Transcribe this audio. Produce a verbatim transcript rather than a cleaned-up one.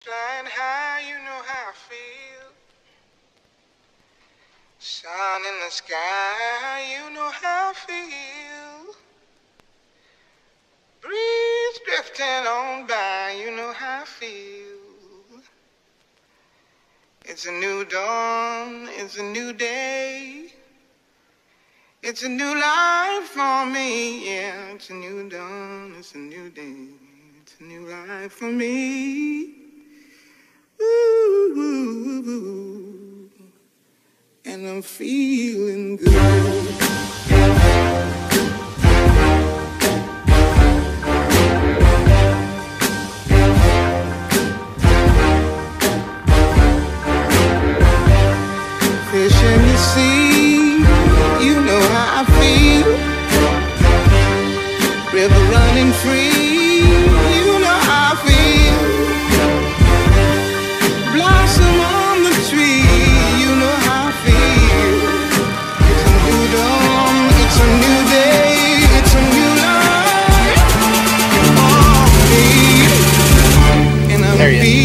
Flying high, you know how I feel. Sun in the sky, you know how I feel. Breeze drifting on by, you know how I feel. It's a new dawn, it's a new day. It's a new life for me, yeah. It's a new dawn, it's a new day. It's a new life for me. Ooh, ooh, ooh. And I'm feeling good. Fish in the sea, you know how I feel. River running free, you know how I feel. Blossom on the tree, you know how I feel. It's a new dawn, it's a new day, it's a new life for me. And I'm feeling